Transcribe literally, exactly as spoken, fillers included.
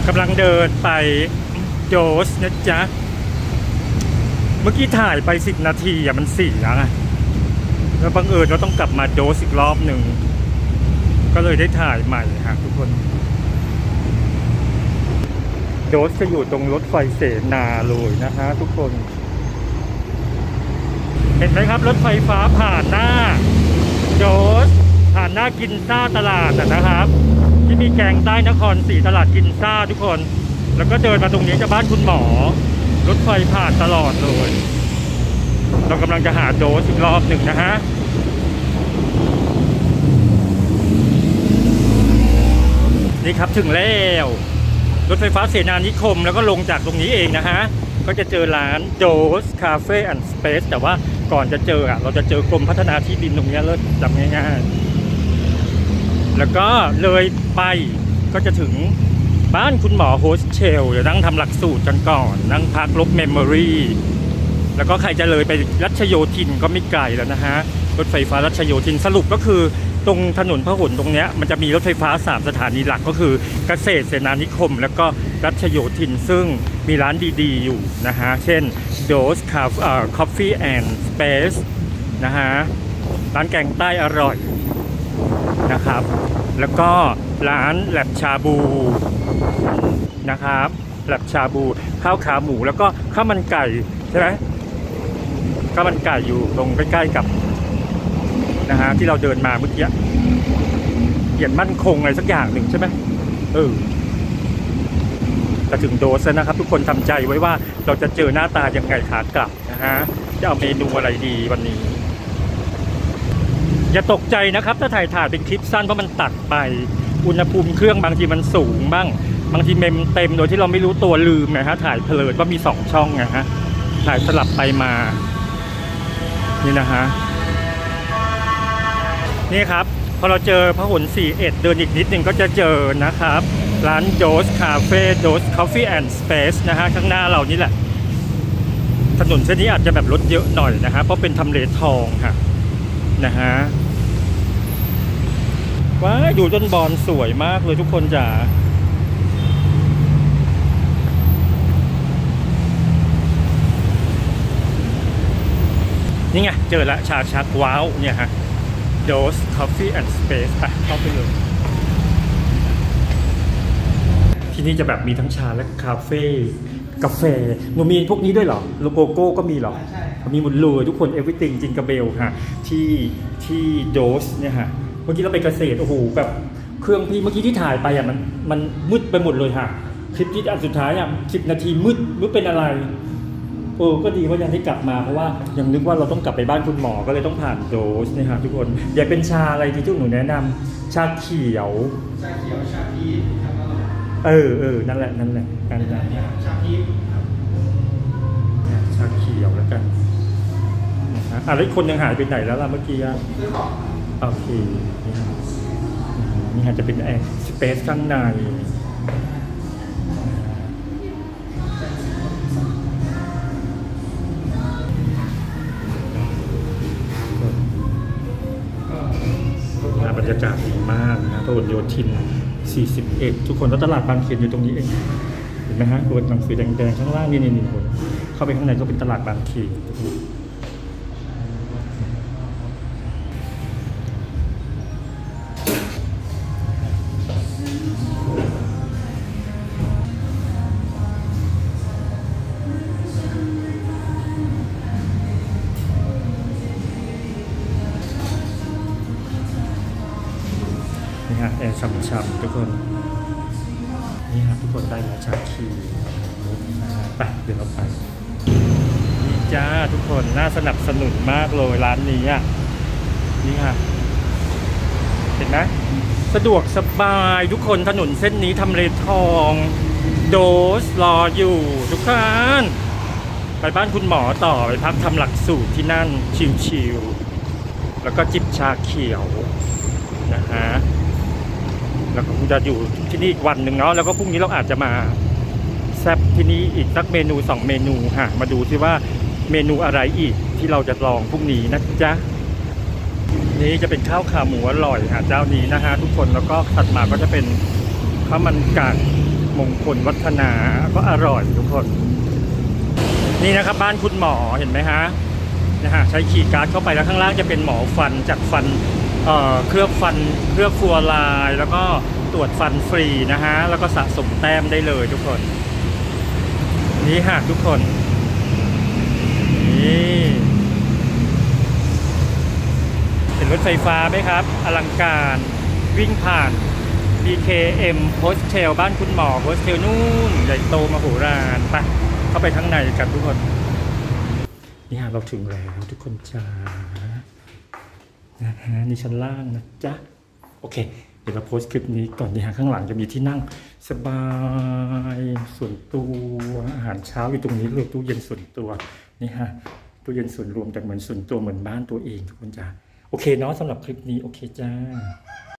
กำลังเดินไปโดสนะจ๊ะเมื่อกี้ถ่ายไปสิบนาทีอ่ะมันเสียไงแล้วบังเอิญเราต้องกลับมาโดสอีกรอบหนึ่งก็เลยได้ถ่ายใหม่ฮะทุกคนโดสจะอยู่ตรงรถไฟเสนาเลยนะฮะทุกคนเห็นไหมครับรถไฟฟ้าผ่านหน้าโดสผ่านหน้ากินซ่าตลาดนะครับที่มีแกงใต้นครศรีตลาดกินซ่าทุกคนแล้วก็เดินมาตรงนี้จะบ้านคุณหมอรถไฟผ่านตลอดเลยเรากำลังจะหาโดสอีกรอบหนึ่งนะฮะนี่ครับถึงแล้วรถไฟฟ้าเสนานิคมแล้วก็ลงจากตรงนี้เองนะฮะก็จะเจอร้านโดสคาเฟ่แอนด์สเปซแต่ว่าก่อนจะเจออ่ะเราจะเจอกรมพัฒนาที่ดินตรงนี้เริ่มจำง่ายๆแล้วก็เลยไปก็จะถึงบ้านคุณหมอโฮสเทลเดี๋ยวนั่งทำหลักสูตรกันก่อนนั่งพักลบเมมโมรีแล้วก็ใครจะเลยไปรัชโยธินก็ไม่ไกลแล้วนะฮะรถไฟฟ้ารัชโยธินสรุปก็คือตรงถนนพหลตรงนี้มันจะมีรถไฟฟ้าสามสถานีหลักก็คือเกษตรเสนานิคมแล้วก็รัชโยธินซึ่งมีร้านดีๆอยู่นะฮะเช่น Dose Coffee and Space นะฮะร้านแกงใต้อร่อยนะครับแล้วก็ร้านแลบชาบูนะครับแลบชาบูข้าวขาหมูแล้วก็ข้าวมันไก่ใช่ไหมข้าวมันไก่อยู่ตรงใกล้ๆกับนะฮะที่เราเดินมาเมื่อกี้เหยียดมั่นคงอะไรสักอย่างหนึ่งใช่ไหมเออจะถึงโดสนะครับทุกคนทำใจไว้ว่าเราจะเจอหน้าตายังไงขากลับนะฮะจะเอาเมนูอะไรดีวันนี้อย่าตกใจนะครับถ้าถ่ายถ่ายเป็นคลิปสั้นเพราะมันตัดไปอุณหภูมิเครื่องบางทีมันสูงบ้างบางทีเมมเต็มโดยที่เราไม่รู้ตัวลืมนะฮะถ่ายเพลินว่ามีสองช่องนะฮะถ่ายสลับไปมานี่นะฮะนี่ครับพอเราเจอพหลสี่สิบเอ็ดเดินอีกนิดนึงก็จะเจอนะครับร้านโดสคาเฟ่โดสคอฟฟี่แอนด์สเปซนะฮะข้างหน้าเรานี่แหละถนนเส้นนี้อาจจะแบบรถเยอะหน่อยนะฮะเพราะเป็นทำเลทองค่ะนะฮะว้าดูต้นบอนสวยมากเลยทุกคนจ๋านี่ไงเจอละชาชักว้าวเนี่ยฮะDose Coffee and Space ค่ะเข้าไปเลยที่นี่จะแบบมีทั้งชาและคาเฟ่กาแฟหนูมีพวกนี้ด้วยเหรอโลโกโก้ก็มีเหรอใช่มีหมดเลยทุกคน everything จิงกาเบลค่ะที่ที่ Dose เนี่ยฮะเมื่อกี้เราไปเกษตรโอ้โหแบบเครื่องพี่เมื่อกี้ที่ถ่ายไปอ่ะมันมันมืดไปหมดเลยค่ะคลิปที่อันสุดท้ายอ่ะสิบนาทีมืดมืดเป็นอะไรเออก็ดีว่ายังได้กลับมาเพราะว่ายังนึกว่าเราต้องกลับไปบ้านคุณหมอก็เลยต้องผ่านโดสนี่ครับทุกคนอยากเป็นชาอะไรที่ทุกหนูแนะนำชาเขียวชาเขียวชาพีชเออเออนั่นแหละนั่นแหละนั่นแหละชาพีชชาเขียวแล้วกันอ่ะแล้วคนยังหายไปไหนแล้วล่ะเมื่อกี้อ่ะโอเคนี่อาจจะเป็นแอร์สเปซข้างในบรรยากาศดีมากนะพหลโยธินสี่สิบเอ็ดทุกคนแล้วตลาดบางเขนอยู่ตรงนี้เองเห็นไหมฮะตัวหนังสือแดงๆข้างล่างนี่นี่คนเข้าไปข้างในก็เป็นตลาดบางเขนนี่ฮะแอร์ช่ำๆทุกคนนี่ฮะทุกคนได้แล้วชาคีไปเดี๋ยวเราไปนี่จ้าทุกคนน่าสนับสนุนมากเลยร้านนี้อ่ะนี่ฮะเห็นไหมสะดวกสบายทุกคนถนนเส้นนี้ทำเลทองโดสรออยู่ทุกคนไปบ้านคุณหมอต่อไปพักทำหลักสูตรที่นั่นชิลๆแล้วก็จิบชาเขียวนะฮะแล้วก็จะอยู่ที่นี่อีกวันหนึ่งเนาะแล้วก็พรุ่งนี้เราอาจจะมาแซ่บที่นี่อีกสักเมนูสองเมนูฮะมาดูซิว่าเมนูอะไรอีกที่เราจะลองพรุ่งนี้นะจ๊ะนี่จะเป็นข้าวขาหมูอร่อยฮะเจ้านี้นะฮะทุกคนแล้วก็ถัดมาก็จะเป็นข้าวมันไก่มงคลวัฒนาก็อร่อยทุกคน นี่นะครับบ้านคุณหมอเห็นไหมฮะนะฮะใช้คีย์การ์ดเข้าไปแล้วข้างล่างจะเป็นหมอฟันจัดฟันเอ่อเคลือบฟันเคลือบฟัวลายแล้วก็ตรวจฟันฟรีนะฮะแล้วก็สะสมแต้มได้เลยทุกคนนี่ฮะทุกคนนี่เห็นรถไฟฟ้าไหมครับอลังการวิ่งผ่าน บี เค เอ็ม Hostel บ้านคุณหมอ Hostel นู่นใหญ่โตมโหฬารไปเข้าไปข้างในกันทุกคนนี่ฮะเราถึงแล้วทุกคนจ้านะฮะนี่ชั้นล่างนะจ๊ะโอเคเดี๋ยวเราโพสต์คลิปนี้ก่อนนี่ฮะข้างหลังจะมีที่นั่งสบายส่วนตัวอาหารเช้าอยู่ตรงนี้เลยตู้เย็นส่วนตัวนี่ฮะตู้เย็นส่วนรวมแต่เหมือนส่วนตัวเหมือนบ้านตัวเองทุกคนจ้าโอเคเนาะสำหรับคลิปนี้โอเคจ้า